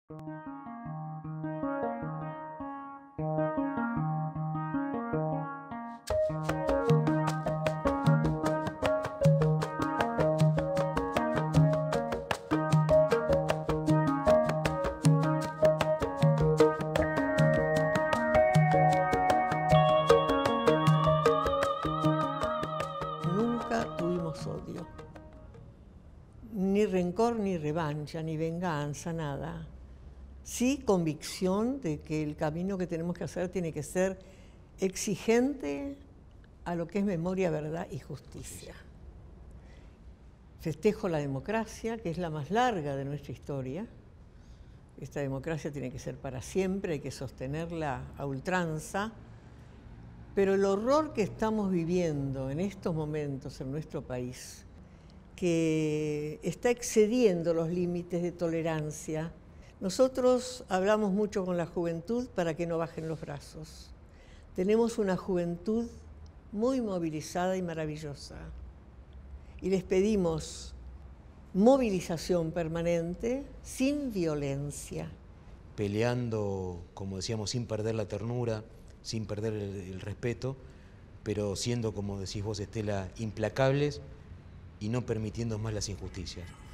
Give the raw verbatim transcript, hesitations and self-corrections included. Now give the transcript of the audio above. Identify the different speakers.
Speaker 1: Nunca tuvimos odio, ni rencor, ni revancha, ni venganza, nada. Sí, convicción de que el camino que tenemos que hacer tiene que ser exigente a lo que es memoria, verdad y justicia. Festejo la democracia, que es la más larga de nuestra historia. Esta democracia tiene que ser para siempre, hay que sostenerla a ultranza. Pero el horror que estamos viviendo en estos momentos en nuestro país, que está excediendo los límites de tolerancia, nosotros hablamos mucho con la juventud para que no bajen los brazos. Tenemos una juventud muy movilizada y maravillosa. Y les pedimos movilización permanente, sin violencia.
Speaker 2: Peleando, como decíamos, sin perder la ternura, sin perder el, el respeto, pero siendo, como decís vos, Estela, implacables y no permitiendo más las injusticias.